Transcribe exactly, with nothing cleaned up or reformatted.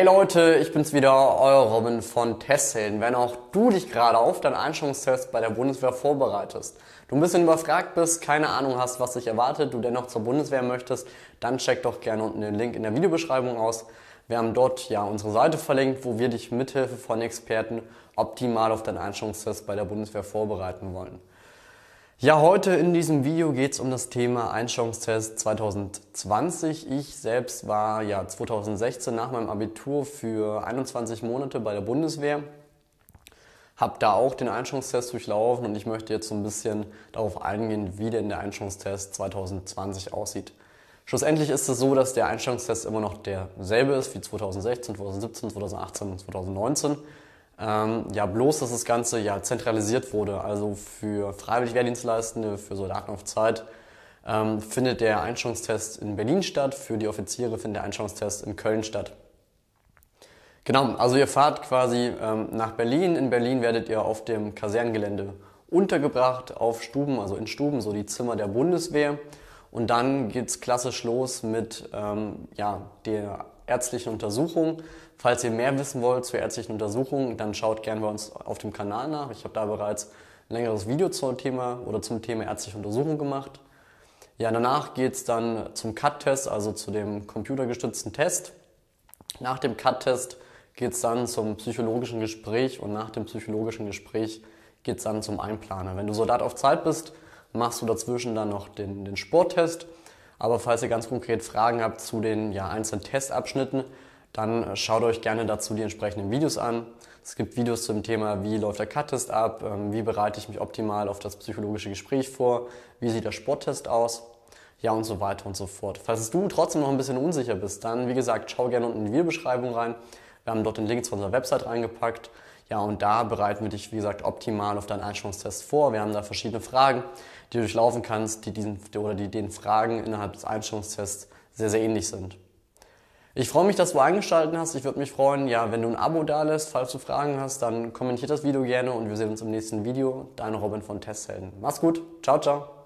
Hey Leute, ich bin's wieder, euer Robin von Testhelden. Wenn auch du dich gerade auf deinen Einstellungstest bei der Bundeswehr vorbereitest, du ein bisschen überfragt bist, keine Ahnung hast, was dich erwartet, du dennoch zur Bundeswehr möchtest, dann check doch gerne unten den Link in der Videobeschreibung aus. Wir haben dort ja unsere Seite verlinkt, wo wir dich mithilfe von Experten optimal auf deinen Einstellungstest bei der Bundeswehr vorbereiten wollen. Ja, heute in diesem Video geht es um das Thema Einstellungstest zwanzig zwanzig. Ich selbst war ja zwanzig sechzehn nach meinem Abitur für einundzwanzig Monate bei der Bundeswehr. Habe da auch den Einstellungstest durchlaufen und ich möchte jetzt so ein bisschen darauf eingehen, wie denn der Einstellungstest zwanzig zwanzig aussieht. Schlussendlich ist es so, dass der Einstellungstest immer noch derselbe ist wie zwanzig sechzehn, zwanzig siebzehn, zwanzig achtzehn und zwanzig neunzehn. Ähm, ja, bloß, dass das Ganze ja zentralisiert wurde. Also für freiwillig Wehrdienstleistende, für Soldaten auf Zeit ähm, findet der Einstellungstest in Berlin statt. Für die Offiziere findet der Einstellungstest in Köln statt. Genau, also ihr fahrt quasi ähm, nach Berlin. In Berlin werdet ihr auf dem Kasernengelände untergebracht, auf Stuben, also in Stuben, so die Zimmer der Bundeswehr. Und dann geht's klassisch los mit ähm, ja, der ärztlichen Untersuchung. Falls ihr mehr wissen wollt zur ärztlichen Untersuchung, dann schaut gerne bei uns auf dem Kanal nach. Ich habe da bereits ein längeres Video zum Thema oder zum Thema ärztliche Untersuchung gemacht. Ja, danach geht's dann zum C A T-Test, also zu dem computergestützten Test. Nach dem C A T-Test geht's dann zum psychologischen Gespräch und nach dem psychologischen Gespräch geht's dann zum Einplaner. Wenn du Soldat auf Zeit bist, machst du dazwischen dann noch den, den Sporttest. Aber falls ihr ganz konkret Fragen habt zu den ja, einzelnen Testabschnitten, dann schaut euch gerne dazu die entsprechenden Videos an. Es gibt Videos zum Thema, wie läuft der C A T-Test ab, wie bereite ich mich optimal auf das psychologische Gespräch vor, wie sieht der Sporttest aus, ja und so weiter und so fort. Falls du trotzdem noch ein bisschen unsicher bist, dann wie gesagt, schau gerne unten in die Videobeschreibung rein. Wir haben dort den Link zu unserer Website reingepackt. Ja, und da bereiten wir dich, wie gesagt, optimal auf deinen Einstellungstest vor. Wir haben da verschiedene Fragen, die du durchlaufen kannst, die diesen oder die den Fragen innerhalb des Einstellungstests sehr, sehr ähnlich sind. Ich freue mich, dass du eingeschaltet hast. Ich würde mich freuen, ja, wenn du ein Abo dalässt. Falls du Fragen hast, dann kommentiert das Video gerne und wir sehen uns im nächsten Video. Dein Robin von Testhelden. Mach's gut. Ciao, ciao.